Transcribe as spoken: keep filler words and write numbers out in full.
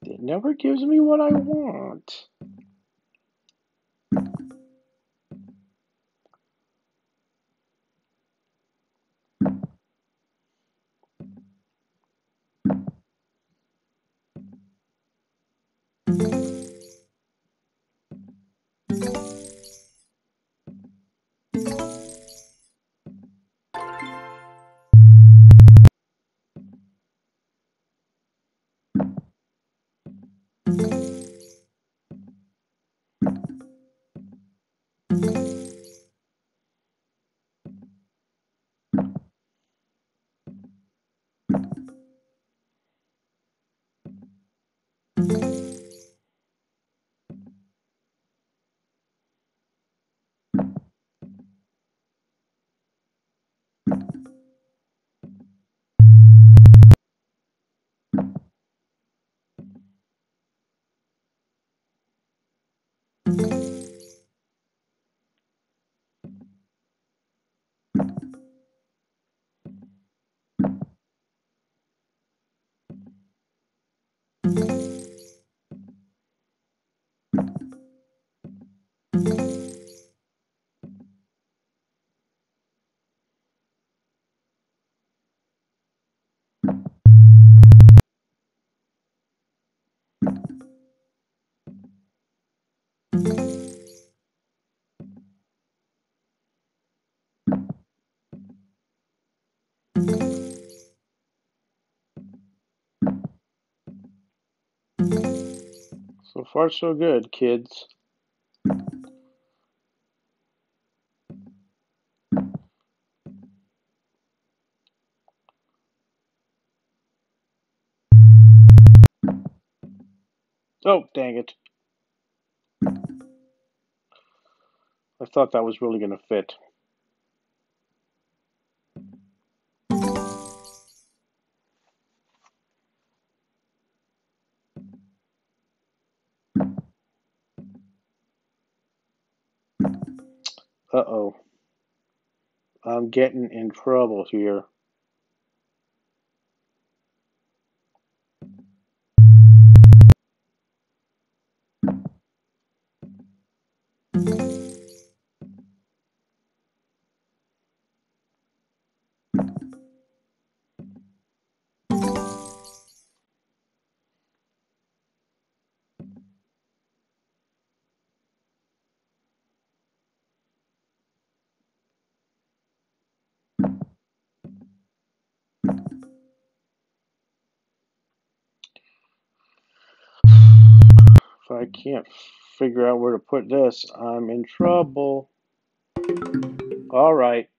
It never gives me what I want. So far, so good, kids. Oh, dang it. I thought that was really going to fit. Uh-oh. I'm getting in trouble here. If I can't figure out where to put this, I'm in trouble. All right.